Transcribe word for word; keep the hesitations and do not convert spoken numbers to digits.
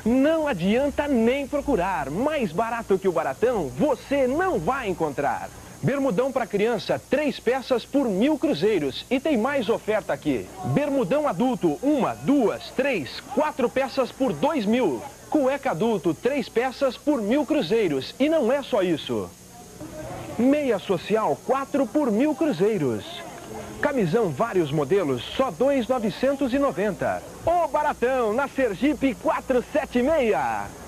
Não adianta nem procurar. Mais barato que o Baratão, você não vai encontrar. Bermudão para criança, três peças por mil cruzeiros. E tem mais oferta aqui. Bermudão adulto, uma, duas, três, quatro peças por dois mil. Cueca adulto, três peças por mil cruzeiros. E não é só isso. Meia social, quatro por mil cruzeiros. Camisão vários modelos, só dois mil novecentos e noventa. Ô Baratão, na Sergipe quatrocentos e setenta e seis.